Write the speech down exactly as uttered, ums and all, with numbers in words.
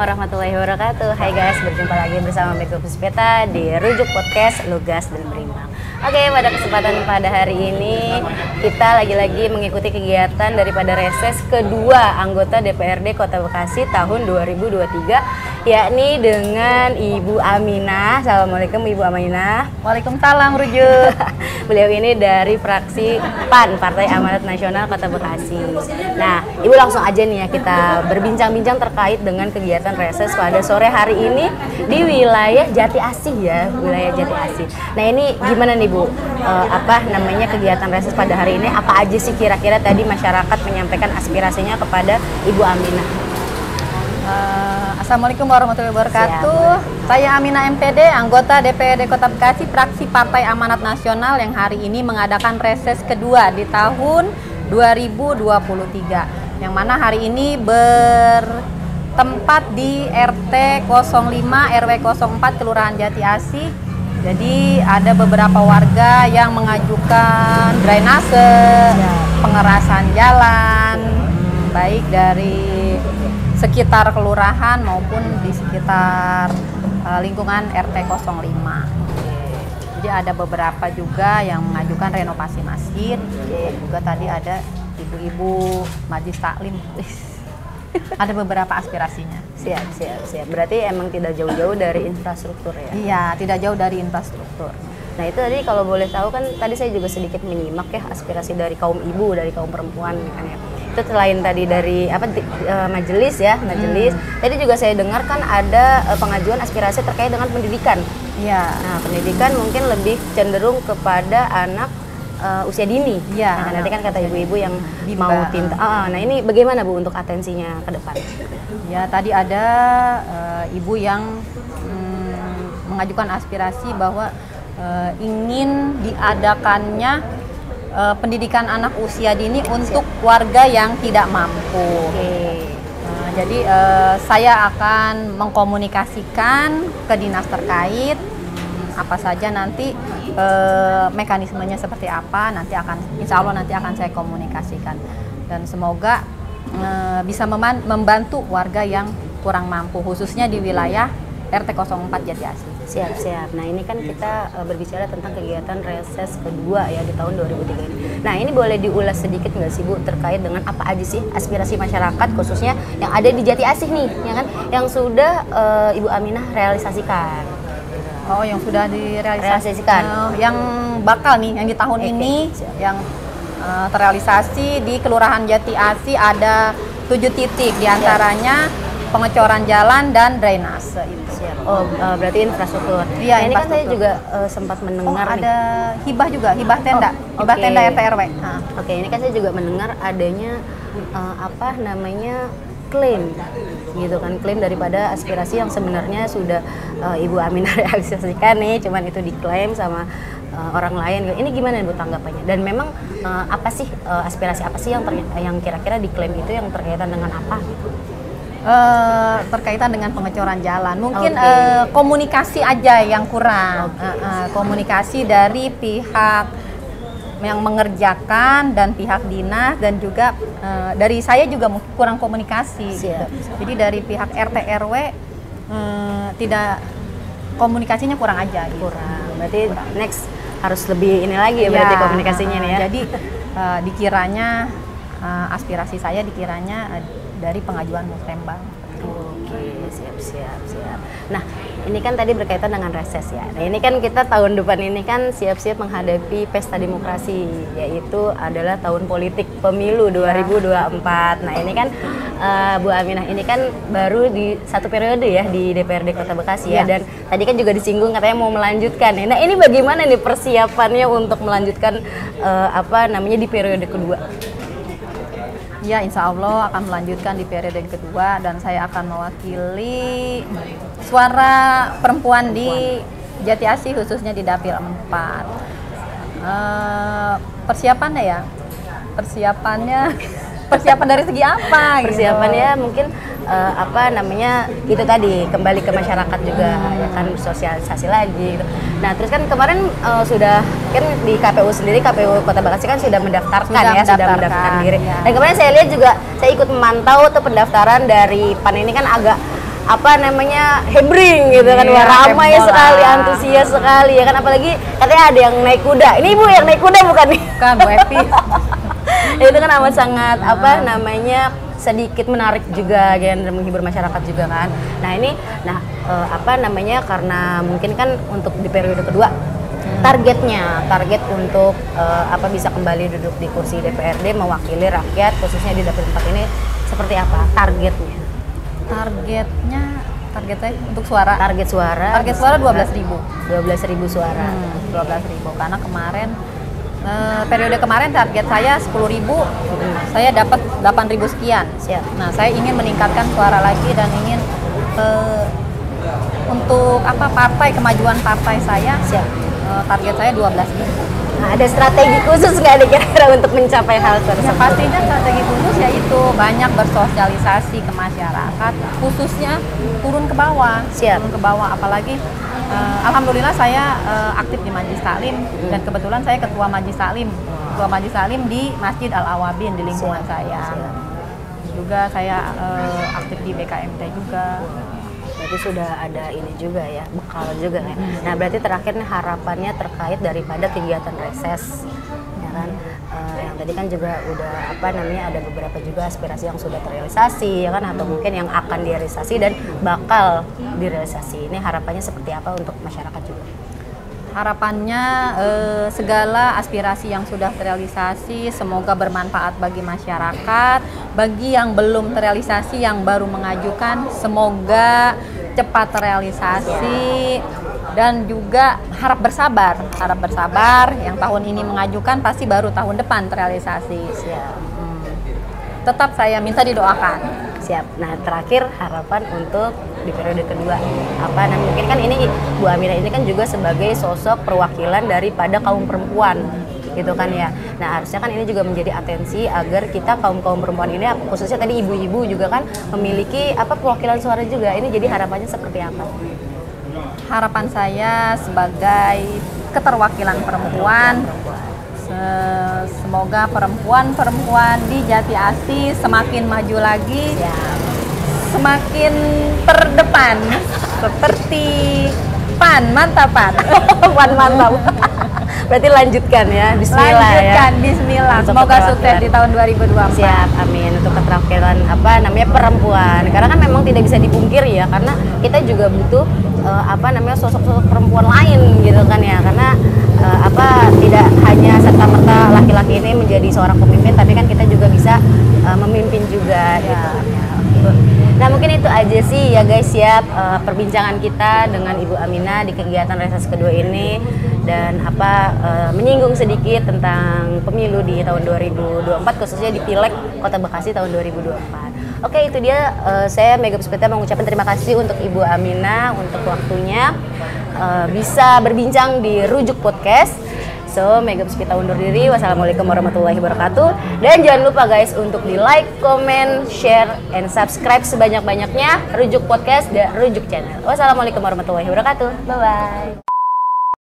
warahmatullahi wabarakatuh. Hai guys, berjumpa lagi bersama Miko Puspita di Rujuk Podcast Lugas dan Berimbang. Oke, pada kesempatan pada hari ini kita lagi-lagi mengikuti kegiatan daripada reses kedua anggota D P R D Kota Bekasi tahun dua ribu dua puluh tiga, yakni dengan Ibu Aminah. Assalamualaikum Ibu Aminah. Waalaikumsalam Rujuk. Beliau ini dari fraksi P A N, Partai Amanat Nasional Kota Bekasi. Nah, Ibu langsung aja nih ya kita berbincang-bincang terkait dengan kegiatan reses pada sore hari ini di wilayah Jati Asih ya, wilayah Jati Asih. Nah, ini gimana nih Bu? Uh, apa namanya kegiatan reses pada hari ini? Apa aja sih kira-kira tadi masyarakat menyampaikan aspirasinya kepada Ibu Aminah? Uh, Assalamualaikum warahmatullahi wabarakatuh. Siap. Saya Aminah M P D, anggota D P R D Kota Bekasi, fraksi Partai Amanat Nasional yang hari ini mengadakan reses kedua di tahun dua ribu dua puluh tiga. Yang mana hari ini bertempat di R T nol lima R W nol empat Kelurahan Jati Asih. Jadi ada beberapa warga yang mengajukan drainase, ya, pengerasan jalan, baik dari sekitar kelurahan maupun di sekitar uh, lingkungan R T nol lima. Jadi ada beberapa juga yang mengajukan renovasi masjid. Juga tadi ada ibu-ibu majlis taklim. Ada beberapa aspirasinya. Siap, siap, siap. Berarti emang tidak jauh-jauh dari infrastruktur ya? Iya, tidak jauh dari infrastruktur. Nah itu tadi kalau boleh tahu kan tadi saya juga sedikit menyimak ya aspirasi dari kaum ibu, dari kaum perempuan kan ya. Itu selain tadi dari apa di, uh, majelis ya, majelis. Hmm. Tadi juga saya dengar kan ada uh, pengajuan aspirasi terkait dengan pendidikan. Iya. Nah, pendidikan mungkin lebih cenderung kepada anak Uh, usia dini. Ya, nah, nanti kan kata ibu-ibu yang Bimba. mau tinta. Ah, nah ini bagaimana Bu untuk atensinya ke depan? Ya, tadi ada uh, ibu yang mm, mengajukan aspirasi bahwa uh, ingin diadakannya uh, pendidikan anak usia dini untuk warga yang tidak mampu. Okay. Uh, jadi uh, saya akan mengkomunikasikan ke dinas terkait apa saja nanti e, mekanismenya seperti apa, nanti akan insya Allah nanti akan saya komunikasikan dan semoga e, bisa membantu warga yang kurang mampu khususnya di wilayah R T nol empat Jati Asih. Siap, siap. Nah ini kan kita e, berbicara tentang kegiatan reses kedua ya di tahun dua ribu tiga ini. Nah ini boleh diulas sedikit nggak sih Bu terkait dengan apa aja sih aspirasi masyarakat khususnya yang ada di Jati Asih nih, ya kan, yang sudah e, Ibu Aminah realisasikan. Oh, yang sudah direalisasikan. Uh, yang bakal nih, yang di tahun okay. ini, yang uh, terrealisasi di Kelurahan Jati Asih ada tujuh titik, diantaranya pengecoran jalan dan drainase. Itu. Siap. Oh, uh, berarti infrastruktur. Iya, nah, ini infrastruktur. kan saya juga uh, sempat mendengar oh, nih. ada hibah juga, hibah tenda, oh, hibah okay. tenda R T R W. Nah. Oke, okay, ini kan saya juga mendengar adanya uh, apa namanya klaim gitu kan, klaim daripada aspirasi yang sebenarnya sudah uh, Ibu Aminah realisasikan nih, cuman itu diklaim sama uh, orang lain. Ini gimana Bu tanggapannya? Dan memang uh, apa sih uh, aspirasi apa sih yang yang kira-kira diklaim itu yang terkaitan dengan apa gitu? Uh, terkaitan dengan pengecoran jalan, mungkin okay. uh, komunikasi aja yang kurang, okay. uh, uh, komunikasi dari pihak yang mengerjakan dan pihak dinas dan juga uh, dari saya juga kurang komunikasi. Gitu. Jadi dari pihak R T R W uh, tidak komunikasinya kurang aja. Gitu. Kurang. Berarti kurang. Next harus lebih ini lagi ya, ya berarti komunikasinya uh, nih ya. Jadi uh, dikiranya uh, aspirasi saya dikiranya uh, dari pengajuan musrembang. Oke, siap, siap, siap. Nah, ini kan tadi berkaitan dengan reses ya. Nah, ini kan kita tahun depan ini kan siap-siap menghadapi pesta demokrasi, yaitu adalah tahun politik pemilu dua ribu dua puluh empat. Nah, ini kan uh, Bu Aminah ini kan baru di satu periode ya di D P R D Kota Bekasi ya. ya. Dan tadi kan juga disinggung katanya mau melanjutkan. Nah, ini bagaimana nih persiapannya untuk melanjutkan uh, apa namanya di periode kedua? Ya, insya Allah akan melanjutkan di periode kedua dan saya akan mewakili suara perempuan di Jati Asih khususnya di Dapil empat. Uh, persiapannya ya, persiapannya, persiapan dari segi apa? Persiapannya gitu. mungkin uh, apa namanya itu tadi kembali ke masyarakat juga hmm. ya kan sosialisasi lagi. Gitu. Nah terus kan kemarin uh, sudah kan di K P U sendiri K P U Kota Bekasi kan sudah mendaftarkan sudah ya mendaftarkan, sudah mendaftarkan diri. Ya. Dan kemarin saya lihat juga saya ikut memantau tuh pendaftaran dari P A N ini kan agak apa namanya hebring gitu kan, Iya, wah ramai heboh sekali, lah. antusias sekali ya kan, apalagi katanya ada yang naik kuda. Ini ibu yang naik kuda bukan nih? Bukan Bu Epi. Itu kan amat sangat apa namanya sedikit menarik juga kan, dan menghibur masyarakat juga kan. Nah ini, nah eh, apa namanya karena mungkin kan untuk di periode kedua targetnya, target untuk eh, apa bisa kembali duduk di kursi D P R D mewakili rakyat khususnya di dapil empat ini seperti apa targetnya? Targetnya, target saya untuk suara. Target suara. Target suara dua belas ribu. dua belas ribu suara. Hmm, dua belas ribu karena kemarin eh, periode kemarin target saya sepuluh ribu, saya dapat delapan ribu sekian. Siap. Nah, saya ingin meningkatkan suara lagi dan ingin eh, untuk apa partai kemajuan partai saya. Siap. eh, target saya dua belas ribu. Nah, ada strategi khusus nggak nih kira-kira untuk mencapai hal tersebut? Ya pastinya strategi khusus yaitu banyak bersosialisasi ke masyarakat, khususnya turun ke bawah. Siap. Turun ke bawah, apalagi eh, alhamdulillah saya eh, aktif di Majelis Taklim Hmm. dan kebetulan saya ketua Majelis Taklim, ketua Majelis Taklim di Masjid Al Awabin di lingkungan Siap. saya. Siap. Juga saya eh, aktif di B K M T juga. Berarti sudah ada ini juga ya, bekal juga ya. Nah berarti terakhir nih harapannya terkait daripada kegiatan reses, ya kan? Eh, yang tadi kan juga udah apa namanya ada beberapa juga aspirasi yang sudah terrealisasi, ya kan? Atau mungkin yang akan direalisasi dan bakal direalisasi. Ini harapannya seperti apa untuk masyarakat juga? Harapannya eh, segala aspirasi yang sudah terrealisasi semoga bermanfaat bagi masyarakat. Bagi yang belum terrealisasi, yang baru mengajukan, semoga cepat terrealisasi. Dan juga harap bersabar, harap bersabar. Yang tahun ini mengajukan pasti baru tahun depan terrealisasi. Siap. Hmm. Tetap saya minta didoakan. Siap. Nah terakhir harapan untuk di periode kedua apa? Nah mungkin kan ini Bu Amina ini kan juga sebagai sosok perwakilan daripada kaum perempuan gitu kan ya. Nah harusnya kan ini juga menjadi atensi agar kita kaum kaum perempuan ini khususnya tadi ibu-ibu juga kan memiliki apa perwakilan suara juga. Ini jadi harapannya seperti apa? Harapan saya sebagai keterwakilan perempuan, se- semoga perempuan-perempuan di Jati Asih semakin maju lagi, Ya. semakin terdepan seperti Pan, mantap Pan. Wan mantap. Berarti lanjutkan ya. Bismillah Lanjutkan, ya. Bismillah. Untuk Semoga keterwakilan. sukses di tahun dua ribu dua puluh empat. Siap, amin. Untuk keterwakilan apa namanya perempuan. Karena kan memang tidak bisa dipungkiri ya, karena kita juga butuh eh, apa namanya sosok-sosok perempuan lain gitu kan ya. Karena eh, apa tidak hanya serta-merta laki-laki ini menjadi seorang pemimpin, tapi kan kita juga bisa eh, memimpin juga gitu kan ya. Oke. Nah mungkin itu aja sih ya guys ya eh, perbincangan kita dengan Ibu Amina di kegiatan reses kedua ini, dan apa eh, menyinggung sedikit tentang pemilu di tahun dua ribu dua puluh empat khususnya di Pileg Kota Bekasi tahun dua ribu dua puluh empat. Oke itu dia eh, saya Mega Puspita mengucapkan terima kasih untuk Ibu Amina untuk waktunya eh, bisa berbincang di Rujuk Podcast. So, Mega Puspita undur diri. Wassalamualaikum warahmatullahi wabarakatuh. Dan jangan lupa guys untuk di like, comment, share, and subscribe sebanyak-banyaknya Rujuk Podcast dan Rujuk Channel. Wassalamualaikum warahmatullahi wabarakatuh. Bye-bye.